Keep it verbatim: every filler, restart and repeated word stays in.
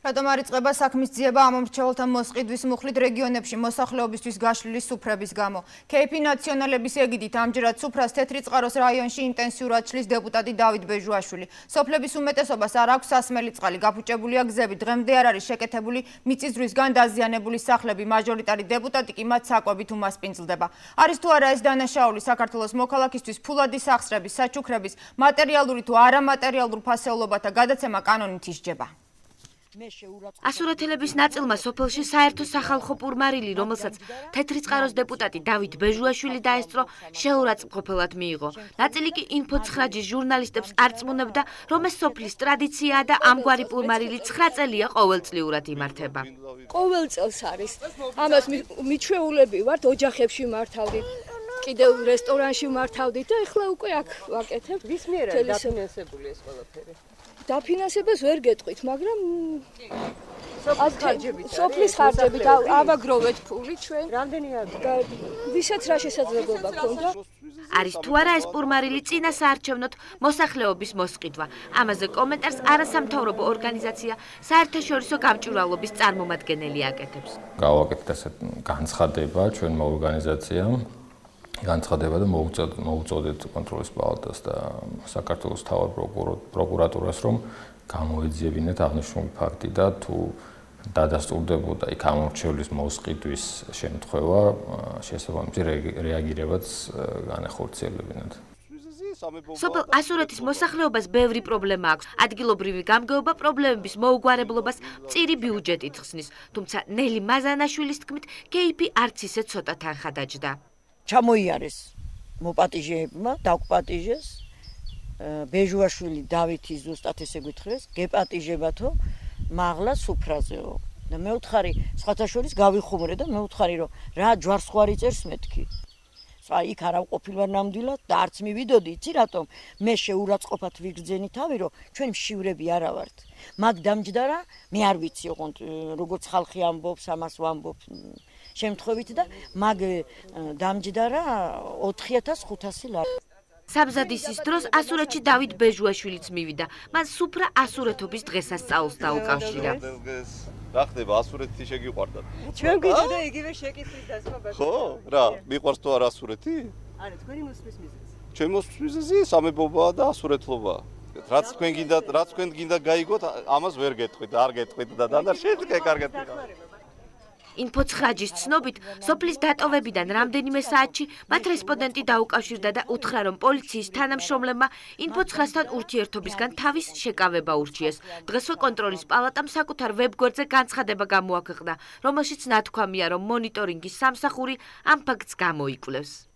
რატომ არ იწყება საქმის ძიება ამომრჩეველთა მოსყიდვის მუხლით რეგიონებში მოსახლეობისთვის გაშლილი სუფრების გამო. ქეიფი ნაციონალების ეგიდით ამჯერად სუფრას თეთრი წყაროს რაიონში ინტენსიურად ჩლის დეპუტატი დავით ბეჟუაშვილი. სოფლების უმეტესობას არ აქვს სასმელი წყალი, გაფუჭებულია გზები, დღემდე არ არის შეკეთებული მიწისძვრისგან დაზიანებული სახლები. მაჟორიტარი დეპუტატი კი მათ საკვებით უმასპინძლდება. არის თუ არა ეს დანაშაული საქართველოს მოქალაქისთვის ფულადი სახსრების, საჩუქრების, მატერიალური თუ არამატერიალურ ფასეულობათა გადაცემა კანონით ისჯება. ასურეთელების ნაწილმა სოფელში საერთო სახალხო პურმარილი, რომელსაც თეთრი წყაროს დეპუტატი დავით ბეჟუაშვილი დაესწრო, შეურაცხმყოფელად მიიღო. ნაწილი კი ინფო ცხრა ჯის ჟურნალისტებს არწმუნებდა, რომ ეს სოფლის ტრადიციაა და ამგვარი პურმარილი ცხრა წელია ყოველწლიურად იმართება. ყოველ წელს არის. ამას მიჩვეულები ვართ, ოჯახებში მართავდით. კიდევ რესტორანში მართავდით და ეხლა უკვე აქ ვაკეთებ. ვის მიერა დაფინანსებული ეს ყველაფერი? დაფინანსებას ვერ გეტყვით, მაგრამ სოფლის ხარჯებით სოფლის ხარჯებით ავაგროვეთ ფული ჩვენ. რამდენი არის? ვისაც რა შესაძლებლობა ქონდა. არის თუ არა ეს პურმარილი წინა საარჩევნოთ მოსახლეობის მოსყიდვა. ამაზე კომენტარს არასამთავრობო ორგანიზაცია საერთაშორისო გამჭვირვალობის წარმომადგენელი აკეთებს. გავაკეთეთ ასეთ განცხადება ჩვენმა ორგანიზაციამ. განცხადება და მოუწოდეთ კონტროლის პალატას და საქართველოს მთავარ პროკურატურას, რომ გამოეძიებინათ აღნიშნული ფაქტი და თუ დადასტურდებოდა იქ ამორჩევლის მოსყიდვის შემთხვევა, შესაბამისი რეაგირებაც განახორციელებინათ. სოფელ ასურეთის მოსახლეობას ბევრი პრობლემა აქვს. ადგილობრივი გამგეობა პრობლემების მოუგვარებლობას მწირი ბიუჯეტით ხსნის, თუმცა ნელი მაზანაშვილის თქმით, ქეიფი არც ისე ცოტა თანხა დაჯდა. ჩამოიარეს მოპატიჟეებმა, დაგვპატიჟეს, ბეჟუაშვილი დავითი ზუსტად ესე გითხრეს, გეპატიჟებათო, მაღლა სუფრაზეო. და მე ვთხარი, სხვათა შორის გავიხუმრე და მე ვთხარი, რომ რა ჯვარსხვარი წერს მეთქი. სხვა იქ არ ავყოფილვარ ნამდვილად და არც მივიდოდი, იცი რატომ? მე შეურაცხყოფად ვიგრძენი თავი, რომ ჩვენ მშივრები არა ვართ. მაგ დამჯდარა, მე არ ვიცი, ოღონდ როგორც ხალხი ამბობს, ამას ვამბობ. შემთხვევით და მაგ დამჯდარა ოთხი ათას ხუთასი ლარი. საბზადისის დროს ასურეთში დავით ბეჟუაშვილიც მივიდა. მან სუფრა ასურეთობის დღესასწაულს დაუკავშირა. რა ხდება ასურეთი შეგიყვარდათ? ჩვენ გვიჭირდა იგივე შეკითხვის დასმა. ხო, რა, მიყვარს თუ არა ასურეთი? არა, თქვენი მოსვლის მიზეზი. ჩემი მოსვლის მიზეზი სამებობაა და ასურეთლობაა. რაც თქვენ გინდა, რაც თქვენ გინდა გაიგოთ, ამას ვერ გეტყვით, არ გეტყვით და დანარჩენს კი კარგად გიგავთ. ინფო ცხრა ჯის ცნობით, სოფლის დატოვებიდან რამდენიმე საათში მათ რესპონდენტი დაუკავშირდა და უთხრა, რომ პოლიციის თანამშრომლებმა ინფო ცხრასთან ურთიერთობისგან თავის შეკავება ურჩიეს. დღესვე კონტროლის პალატამ საკუთარ ვებგვერდზე განცხადება გამოაქვეყნა, რომელშიც ნათქვამია, რომ მონიტორინგის სამსახური ამ ფაქტს გამოიკვლევს.